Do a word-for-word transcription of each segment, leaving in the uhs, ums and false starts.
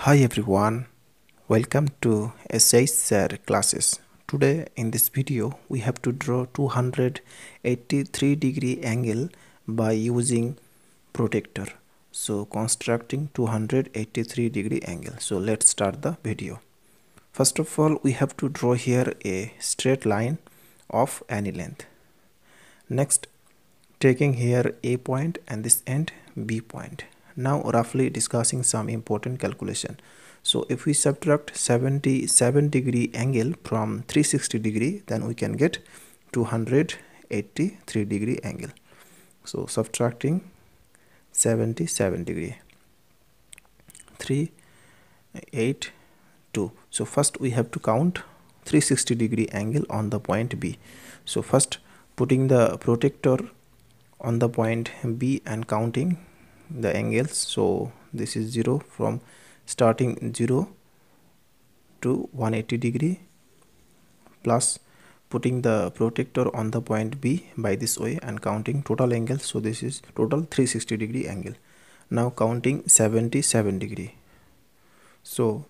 Hi everyone, welcome to shsirclasses. Today in this video we have to draw two hundred eighty-three degree angle by using protractor. So constructing two hundred eighty-three degree angle. So let's start the video. First of all, we have to draw here a straight line of any length. Next, taking here A point and this end B point. Now roughly discussing some important calculation. So if we subtract seventy-seven degree angle from three hundred sixty degree, then we can get two hundred eighty-three degree angle. So subtracting seventy-seven degree, three eighty-two. So first we have to count three hundred sixty degree angle on the point B. So first putting the protractor on the point B and counting the angles. So this is zero, from starting zero to one hundred eighty degree, plus putting the protractor on the point B by this way and counting total angles. So this is total three hundred sixty degree angle. Now counting seventy-seven degree. So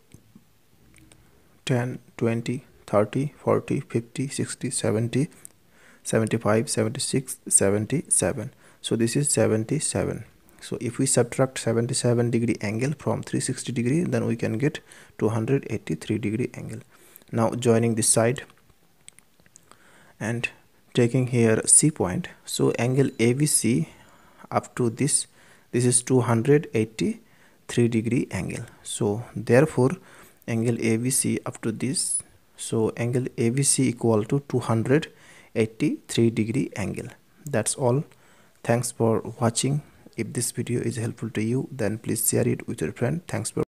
ten, twenty, thirty, forty, fifty, sixty, seventy, seventy-five, seventy-six, seventy-seven. So this is seventy-seven. So if we subtract seventy-seven degree angle from three hundred sixty degree, then we can get two hundred eighty-three degree angle. Now joining this side and taking here C point. So angle A B C up to this, this is two hundred eighty-three degree angle. So therefore angle A B C up to this, so angle A B C equal to two hundred eighty-three degree angle. That's all. Thanks for watching. If this video is helpful to you, then please share it with your friend. Thanks for